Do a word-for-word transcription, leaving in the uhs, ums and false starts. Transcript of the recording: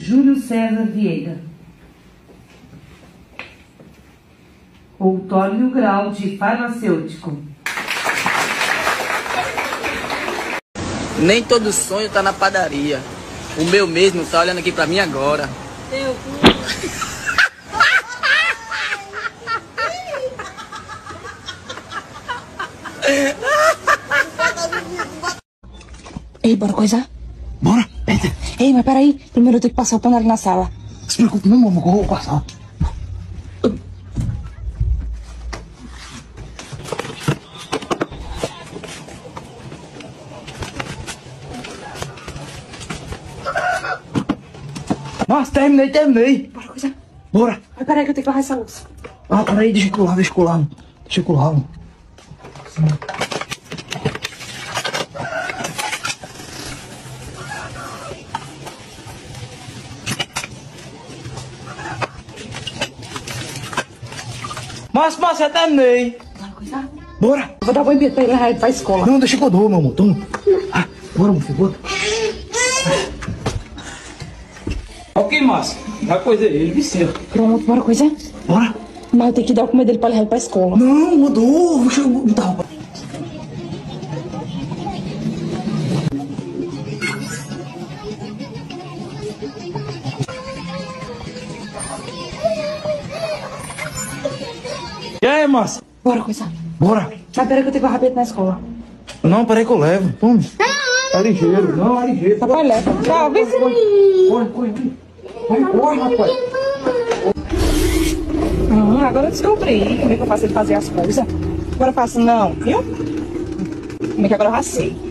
Júlio César Vieira. Outório Grau de Farmacêutico. Nem todo sonho tá na padaria. O meu mesmo tá olhando aqui pra mim agora. Eu. Ei, bora coisar? Bora, entra. Ei, mas peraí. Primeiro eu tenho que passar o pano ali na sala. Não se preocupe não, mamãe, que eu vou passar. Nossa, terminei, terminei. Bora coisar? Bora. Mas peraí que eu tenho que lavar essa louça. Ah, peraí, deixa eu colar, deixa eu colar. Deixa eu colar. Mas, mas, já terminei. Bora coisar? Bora. Eu vou dar banho pra ele levar ele pra escola. Não, deixa que eu dou, meu amor. Toma. Ah, bora, meu filho, bora. Ok, Márcio. Já coisei ele, Vicente. Pronto, bora coisar? Bora. Mas eu tenho que dar o comer dele pra levar ele pra escola. Não, mudou. Deixa eu botar a roupa. E aí, Márcio? Bora coisar? Bora. Mas peraí que eu tenho que levar ele na escola. Não, peraí que eu levo. Toma. Tá ligeiro. Não, é ligeiro. Papai leva. Tchau, vizinho. Corre, corre, corre. Corre, corre, rapaz. Hum, agora eu descobri como é que eu faço ele fazer as coisas. Agora eu faço não, viu? Como é que agora eu já sei.